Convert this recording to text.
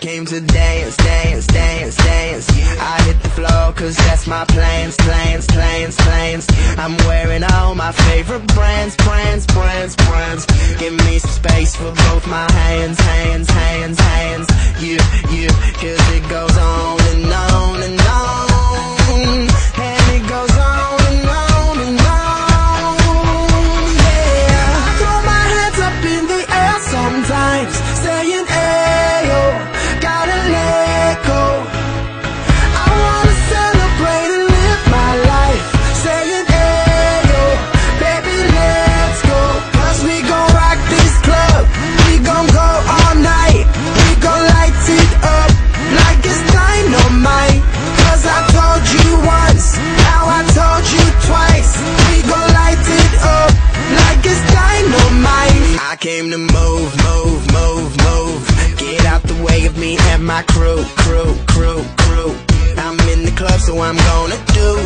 came to dance, dance, dance, dance. I hit the floor cause that's my plans, plans, plans, plans. I'm wearing all my favorite brands, brands, brands, brands. Give me some space for both my hands, hands, hands, hands. You, cause it goes on and on and on. And it goes on and on and on. Yeah, I throw my hands up in the air sometimes, saying ayo, gotta let go. I wanna celebrate and live my life, saying ayo, baby let's go. Cause we gon' rock this club, we gon' go all night. We gon' light it up like it's dynamite. Cause I told you once, now I told you twice. We gon' light it up like it's dynamite. I came to move, move, move, move. Get out the way of me and my crew, crew, crew, crew. I'm in the club so I'm gonna do